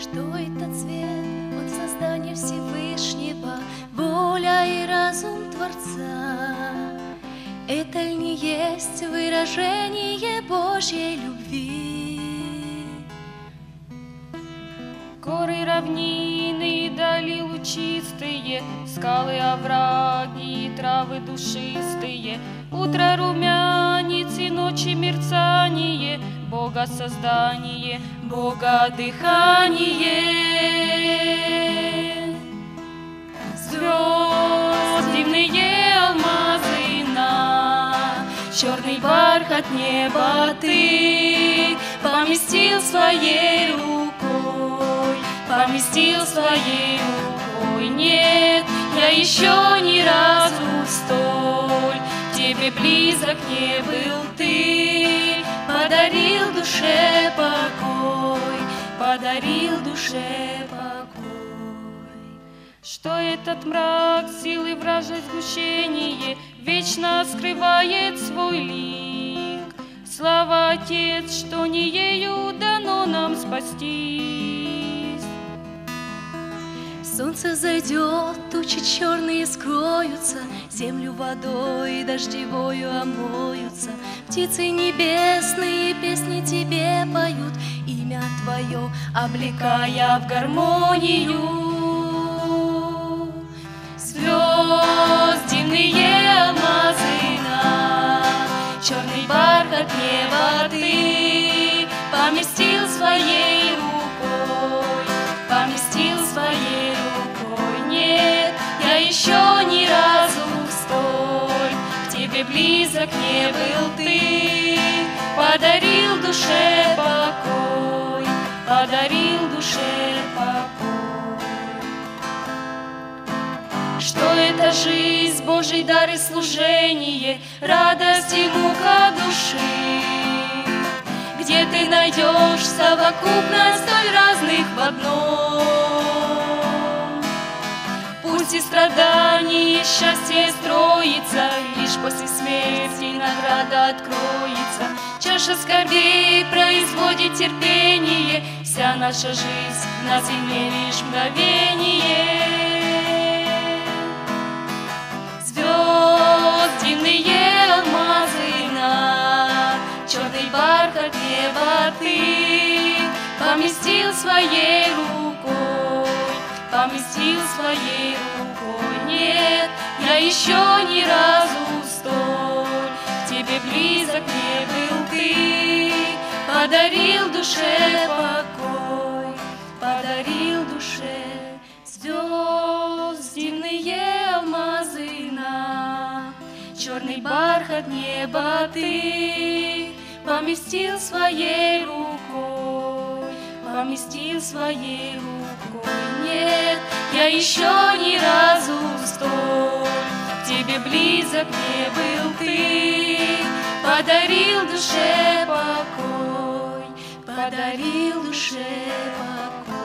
Что этот цвет от создания Всевышнего, воля и разум Творца? Это ли не есть выражение Божьей любви? Горы, равнины, дали лучистые, скалы, овраги, травы душистые, утро румянец и ночи мерцание, Бога создание, Бога дыхание. Звезд, дивные алмазы на черный бархат неба ты поместил своей рукой, поместил своей рукой. Нет, я еще ни разу столь тебе близок не был ты, подарил душе покой, подарил душе покой. Что этот мрак, силы вражьей сгущение вечно скрывает свой лик? Слава, Отец, что не ею дано нам спастись. Солнце зайдет, тучи черные скроются, землю водой дождевою омоются. Птицы небесные песни тебе поют, имя твое облекая в гармонию. Звезд, дивные алмазы на черный бархат неба ты поместил своей рукой, поместил своей рукой. Нет, я еще ни разу столь к тебе близок не был ты, подарил душе покой, подарил душе покой. Что это жизнь, Божий дар и служение, радость и мука души? Где ты найдешь совокупность столь разных в одном? Пусть и страдания, и счастье строится, лишь после смерти награда откроется. Чаша скорбей производит терпение, вся наша жизнь на земле лишь мгновение. Дивные алмазы на черный бархат неба ты поместил своей рукой, поместил своей рукой. Нет, я еще ни разу столь к тебе близок не был ты, подарил душе покой, подарил душе звезд, дивные алмазы на черный бархат неба ты поместил своей рукой, поместил своей рукой. Нет, я еще ни разу столь к тебе близок не был ты, подарил душе покой, подарил душе покой.